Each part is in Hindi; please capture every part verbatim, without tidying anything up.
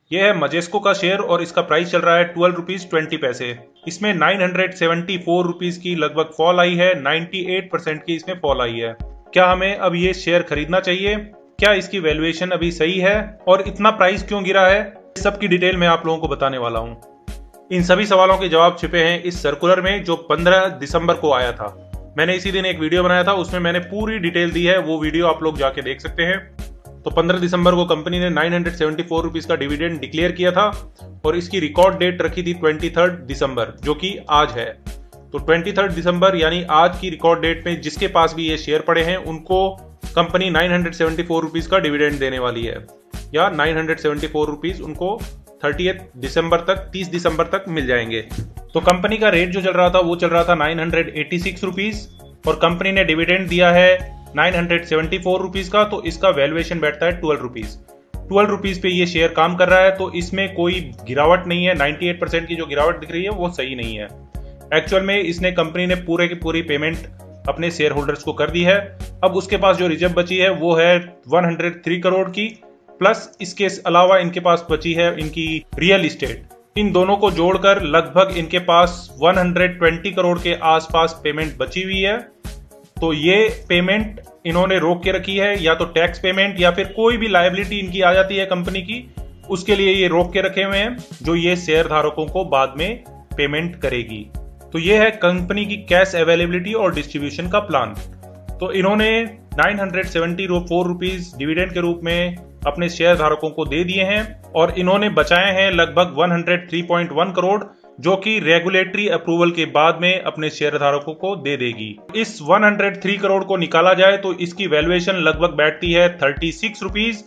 ये है मजेस्को का शेयर और इसका प्राइस चल रहा है ट्वेल्व रुपीज ट्वेंटी पैसे। इसमें nine hundred seventy four rupees की लगभग फॉल आई है, नाइन्टी एट परसेंट की इसमें फॉल आई है। क्या हमें अब ये शेयर खरीदना चाहिए? क्या इसकी वैल्यूएशन अभी सही है और इतना प्राइस क्यों गिरा है? सब की डिटेल मैं आप लोगों को बताने वाला हूँ। इन सभी सवालों के जवाब छिपे हैं इस सर्कुलर में जो पंद्रह दिसंबर को आया था। मैंने इसी दिन एक वीडियो बनाया था, उसमें मैंने पूरी डिटेल दी है, वो वीडियो आप लोग जाके देख सकते हैं। तो पंद्रह दिसंबर को कंपनी ने nine hundred seventy four rupees का डिविडेंड डिक्लेयर किया था और इसकी रिकॉर्ड डेट रखी थी ट्वेंटी थर्ड दिसंबर, जो कि आज है। तो ट्वेंटी थर्ड दिसंबर यानी आज की रिकॉर्ड डेट में जिसके पास भी ये शेयर पड़े हैं उनको company nine hundred seventy four rupees का डिविडेंड देने वाली है, या nine hundred seventy four rupees उनको थर्टियथ दिसंबर तक, तीस दिसंबर तक मिल जाएंगे। तो कंपनी का रेट जो चल रहा था वो चल रहा था nine hundred eighty six rupees और कंपनी ने डिविडेंड दिया है nine hundred seventy four rupees का, तो इसका वैल्यूएशन बैठता है ट्वेल्व रुपीस। ट्वेल्व रुपीस पे ये शेयर काम कर रहा है, तो इसमें कोई गिरावट नहीं है। नाइन्टी एट परसेंट की जो गिरावट दिख रही है वो सही नहीं है। एक्चुअल में इसने कंपनी ने पूरे की पूरी पेमेंट अपने शेयर होल्डर्स को कर दी है। अब उसके पास जो रिजर्व बची है वो है वन हंड्रेड थ्री करोड़ की, प्लस इसके अलावा इनके पास बची है इनकी रियल इस्टेट। इन दोनों को जोड़कर लगभग इनके पास वन हंड्रेड ट्वेंटी करोड़ के आसपास पेमेंट बची हुई है। तो ये पेमेंट इन्होंने रोक के रखी है, या तो टैक्स पेमेंट या फिर कोई भी लायबिलिटी इनकी आ जाती है कंपनी की, उसके लिए ये रोक के रखे हुए हैं, जो ये शेयर धारकों को बाद में पेमेंट करेगी। तो ये है कंपनी की कैश अवेलेबिलिटी और डिस्ट्रीब्यूशन का प्लान। तो इन्होंने nine hundred seventy four rupees dividend के रूप में अपने शेयर धारकों को दे दिए हैं और इन्होंने बचाए हैं लगभग one hundred three point one crore, जो कि रेगुलेटरी अप्रूवल के बाद में अपने शेयर धारकों को दे देगी। इस वन हंड्रेड थ्री करोड़ को निकाला जाए तो इसकी वैल्यूएशन लगभग बैठती है थर्टी सिक्स रुपीस।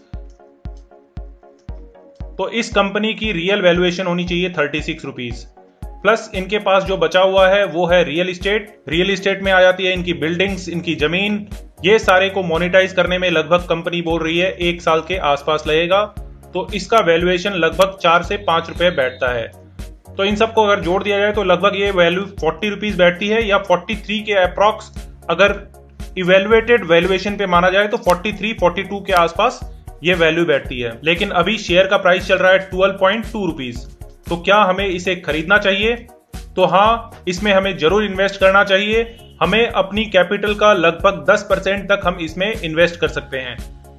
तो इस कंपनी की रियल वैल्यूएशन होनी चाहिए थर्टी सिक्स रुपीस। प्लस इनके पास जो बचा हुआ है वो है रियल इस्टेट। रियल इस्टेट में आ जाती है इनकी बिल्डिंग्स, इनकी जमीन। ये सारे को मोनेटाइज करने में लगभग कंपनी बोल रही है एक साल के आसपास लगेगा। तो इसका वैल्यूएशन लगभग चार से पांच रुपए बैठता है। तो इन सबको अगर जोड़ दिया जाए तो लगभग ये वैल्यू फोर्टी रुपीज बैठती है, या फोर्टी थ्री के अप्रॉक्स अगर इवेल्युएटेड वैल्यूएशन पे माना जाए तो फोर्टी थ्री फोर्टी टू के आसपास ये वैल्यू बैठती है। लेकिन अभी शेयर का प्राइस चल रहा है ट्वेल्व पॉइंट टू रुपीज। तो क्या हमें इसे खरीदना चाहिए? तो हाँ, इसमें हमें जरूर इन्वेस्ट करना चाहिए। हमें अपनी कैपिटल का लगभग दस परसेंट तक हम इसमें इन्वेस्ट कर सकते हैं।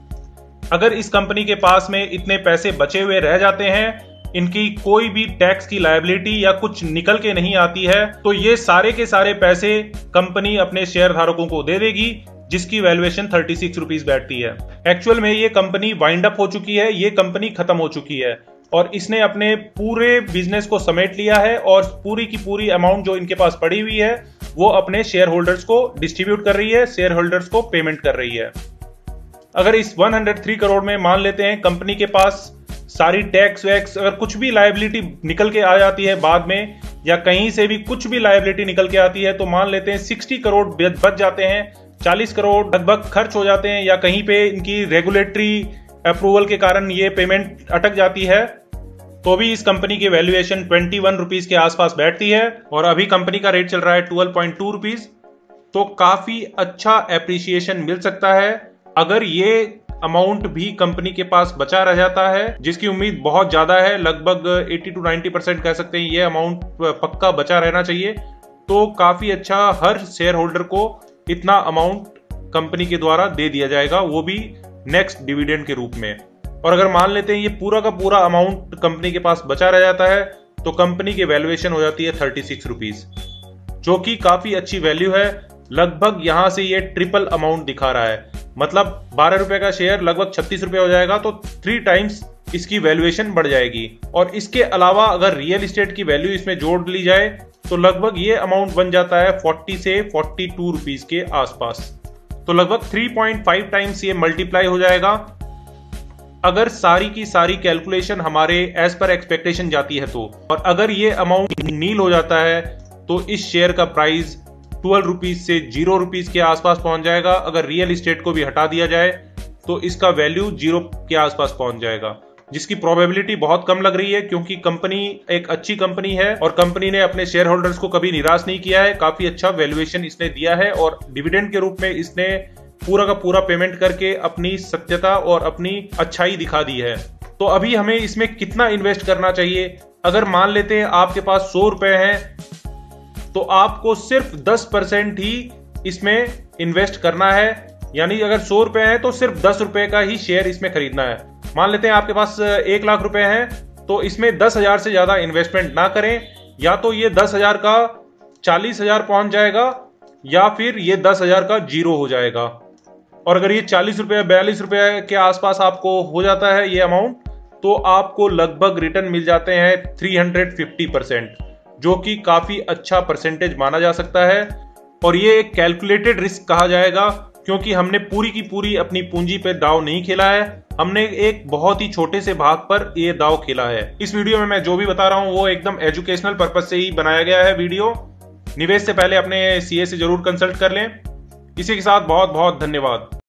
अगर इस कंपनी के पास में इतने पैसे बचे हुए रह जाते हैं, इनकी कोई भी टैक्स की लायबिलिटी या कुछ निकल के नहीं आती है, तो ये सारे के सारे पैसे कंपनी अपने शेयर धारकों को दे देगी, जिसकी वैल्यूएशन थर्टी सिक्स रुपीस बैठती है। एक्चुअल में ये कंपनी वाइंड अप हो चुकी है, ये कंपनी खत्म हो चुकी है और इसने अपने पूरे बिजनेस को समेट लिया है और पूरी की पूरी अमाउंट जो इनके पास पड़ी हुई है वो अपने शेयर होल्डर्स को डिस्ट्रीब्यूट कर रही है, शेयर होल्डर्स को पेमेंट कर रही है। अगर इस वन हंड्रेड थ्री करोड़ में मान लेते हैं कंपनी के पास सारी टैक्स वैक्स अगर कुछ भी लायबिलिटी निकल के आ जाती है बाद में, या कहीं से भी कुछ भी लायबिलिटी निकल के आती है, तो मान लेते हैं सिक्सटी करोड़ बच जाते हैं, चालीस करोड़ लगभग खर्च हो जाते हैं, या कहीं पे इनकी रेगुलेटरी अप्रूवल के कारण ये पेमेंट अटक जाती है, तो भी इस कंपनी की वैल्यूएशन ट्वेंटी वन रुपीस के आसपास बैठती है। और अभी कंपनी का रेट चल रहा है ट्वेल्व पॉइंट टू रुपीस। तो काफी अच्छा एप्रिसिएशन मिल सकता है अगर ये अमाउंट भी कंपनी के पास बचा रह जाता है, जिसकी उम्मीद बहुत ज्यादा है, लगभग अस्सी टू नाइन्टी परसेंट कह सकते हैं ये अमाउंट पक्का बचा रहना चाहिए। तो काफी अच्छा हर शेयर होल्डर को इतना अमाउंट कंपनी के द्वारा दे दिया जाएगा, वो भी नेक्स्ट डिविडेंड के रूप में। और अगर मान लेते हैं ये पूरा का पूरा अमाउंट कंपनी के पास बचा रह जाता है, तो कंपनी की वैल्यूएशन हो जाती है थर्टी सिक्स रुपीज, जो कि काफी अच्छी वैल्यू है। लगभग यहां से ये ट्रिपल अमाउंट दिखा रहा है, मतलब बारह रुपए का शेयर लगभग छत्तीस रुपए हो जाएगा, तो थ्री टाइम्स इसकी वैल्यूएशन बढ़ जाएगी। और इसके अलावा अगर रियल इस्टेट की वैल्यू इसमें जोड़ ली जाए तो लगभग ये अमाउंट बन जाता है फोर्टी से फोर्टी टू रुपीस के आसपास। तो लगभग थ्री पॉइंट फाइव टाइम्स ये मल्टीप्लाई हो जाएगा। अगर सारी की सारी कैलकुलेशन हमारे एज पर एक्सपेक्टेशन जाती है तो, और अगर ये अमाउंट नील हो जाता है तो इस शेयर का प्राइस ट्वेल्व रुपीज से जीरो रुपीज के आसपास पहुंच जाएगा। अगर रियल इस्टेट को भी हटा दिया जाए तो इसका वैल्यू जीरो के आसपास पहुंच जाएगा, जिसकी प्रोबेबिलिटी बहुत कम लग रही है, क्योंकि कंपनी एक अच्छी कंपनी है और कंपनी ने अपने शेयर होल्डर्स को कभी निराश नहीं किया है। काफी अच्छा वैल्यूएशन इसने दिया है और डिविडेंड के रूप में इसने पूरा का पूरा पेमेंट करके अपनी सत्यता और अपनी अच्छाई दिखा दी है। तो अभी हमें इसमें कितना इन्वेस्ट करना चाहिए? अगर मान लेते हैं आपके पास सौ रुपए हैं तो आपको सिर्फ दस परसेंट ही इसमें इन्वेस्ट करना है। यानी अगर सौ रुपए हैं तो सिर्फ दस रुपए का ही शेयर इसमें खरीदना है। मान लेते हैं आपके पास एक लाख रुपए हैं तो इसमें दस हजार से ज्यादा इन्वेस्टमेंट ना करें, या तो ये दस हजार का चालीस हजार पहुंच जाएगा या फिर ये दस हजार का जीरो हो जाएगा। और अगर ये चालीस रुपए बयालीस रुपए के आसपास आपको हो जाता है ये अमाउंट, तो आपको लगभग रिटर्न मिल जाते हैं तीन सौ पचास परसेंट, जो कि काफी अच्छा परसेंटेज माना जा सकता है। और ये एक कैलकुलेटेड रिस्क कहा जाएगा, क्योंकि हमने पूरी की पूरी अपनी पूंजी पे दाव नहीं खेला है, हमने एक बहुत ही छोटे से भाग पर ये दाव खेला है। इस वीडियो में मैं जो भी बता रहा हूं वो एकदम एजुकेशनल पर्पज से ही बनाया गया है वीडियो। निवेश से पहले अपने सीए से जरूर कंसल्ट कर लें। इसी के साथ बहुत बहुत धन्यवाद।